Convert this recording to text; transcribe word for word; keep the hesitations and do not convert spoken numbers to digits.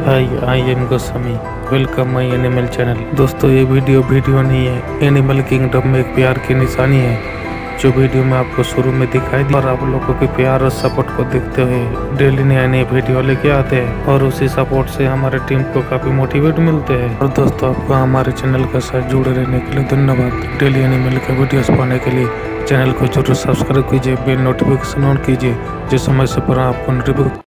Hi, I am Goswami. Welcome my animal channel. दोस्तों, ये video video नहीं है, एनिमल किंगडम में एक प्यार की निशानी है जो वीडियो में आपको शुरू में दिखाई दी। और आप लोगों के प्यार और सपोर्ट को देखते हुए डेली नए नए वीडियो लेके आते हैं और उसी सपोर्ट से हमारे टीम को काफी मोटिवेट मिलते हैं। और दोस्तों, आपको हमारे चैनल के साथ जुड़े रहने के लिए धन्यवाद। डेली एनिमल के वीडियोस पाने के लिए चैनल को जरूर सब्सक्राइब कीजिए, बेल नोटिफिकेशन ऑन कीजिए, जिस समय से पर आपको नोटिफिकेशन